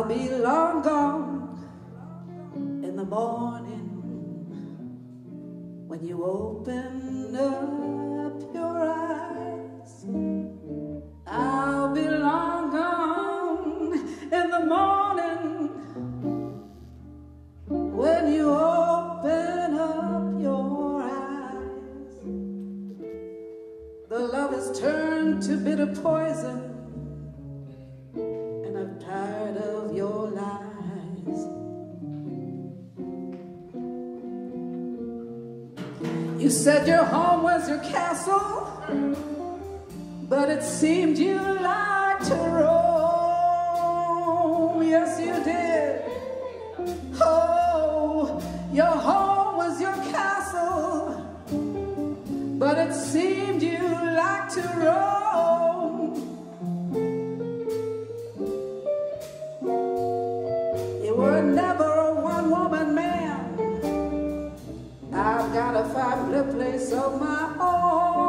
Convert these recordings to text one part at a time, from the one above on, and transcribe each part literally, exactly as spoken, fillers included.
I'll be long gone in the morning when you open up your eyes. I'll be long gone in the morning when you open up your eyes. The love is turned to bitter poison, and I'm tired of your lies. You said your home was your castle, but it seemed you liked to roam. Yes, you did. Oh, your home was your castle, but it seemed you liked to roam. You were never a one-woman man. I've got a five-foot place of my own.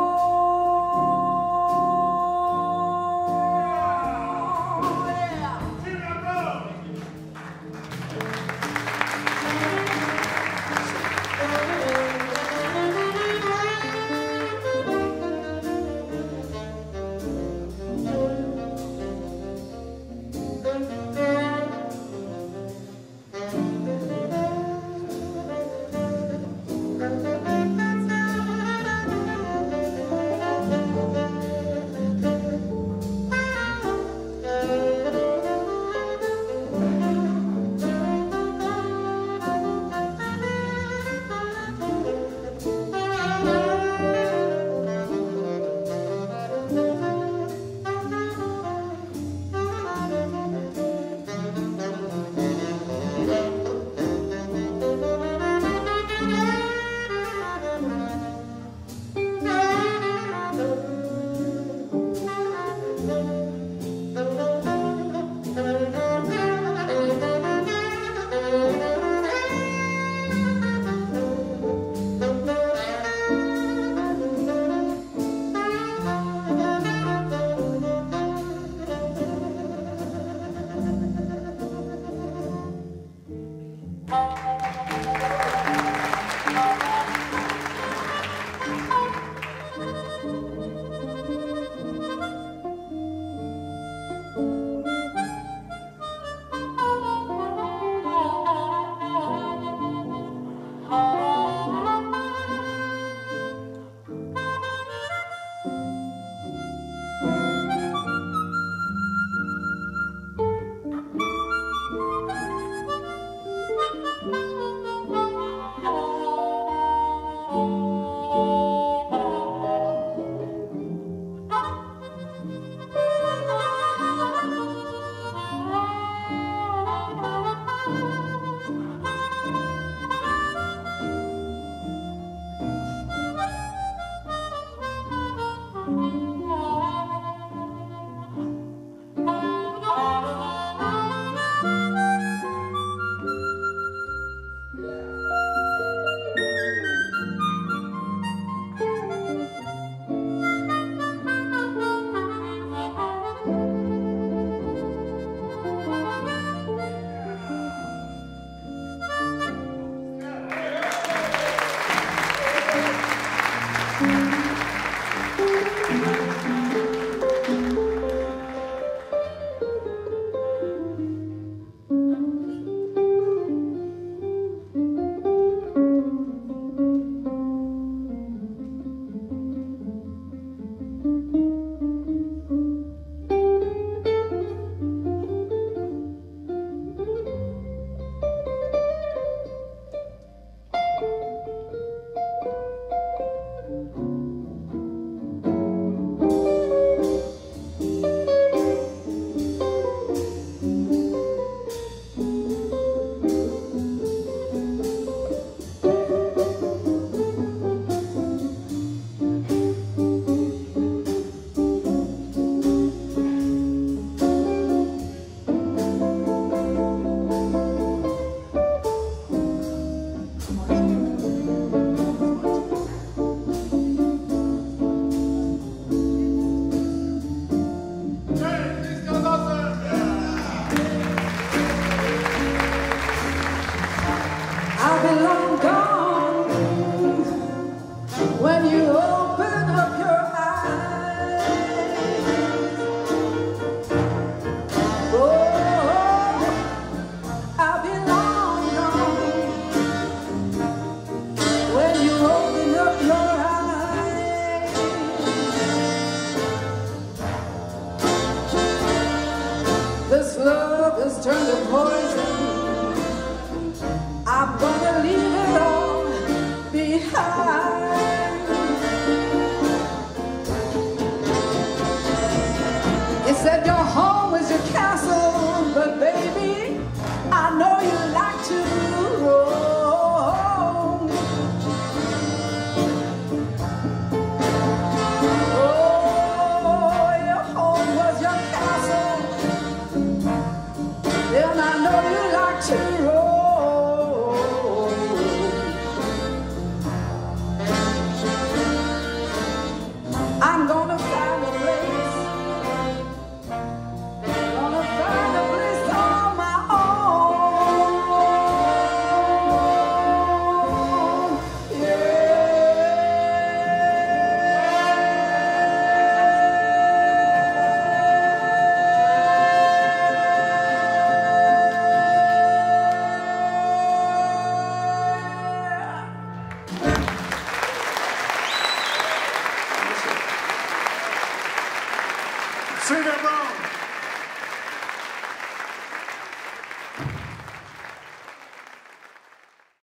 Brown.